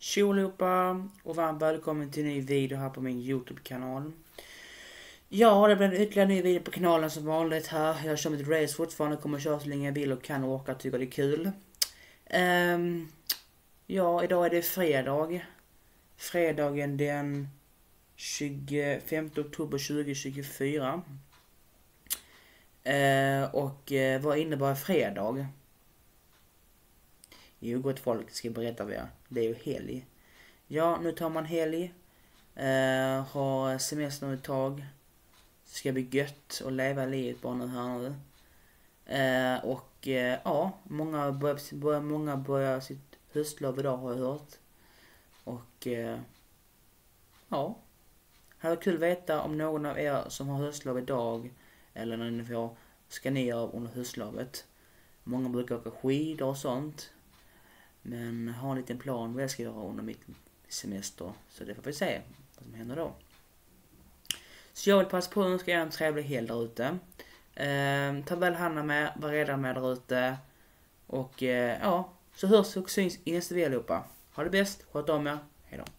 Tjo allihopa och varmt välkommen till en ny video här på min YouTube-kanal. Ja, det blir en ytterligare ny video på kanalen som vanligt här. Jag kör mitt race fortfarande, kommer köra så länge jag vill och kan och orkar, tycker det är kul. Ja, idag är det fredag. Fredagen den 25 oktober 2024. Vad innebär fredag? Jo, gott folk, ska jag berätta vad jag. Det är ju helg. Ja, nu tar man helg. Har semester ett tag. Ska bli gött och leva livet bara nu här nu. Ja, många börjar sitt höstlov idag, har jag hört. Och ja, det var kul veta om någon av er som har höstlov idag eller när ni får, ska ni göra under höstlovet. Många brukar åka skidor och sånt. Men har en liten plan vad jag ska göra under mitt semester. Så det får vi se vad som händer då. Så jag vill passa på att önska er en trevlig helg där ute. Ta väl hand om er, var redan med där ute. Och ja, så hörs och syns i nästa video allihopa. Ha det bäst, sköt om er, hejdå.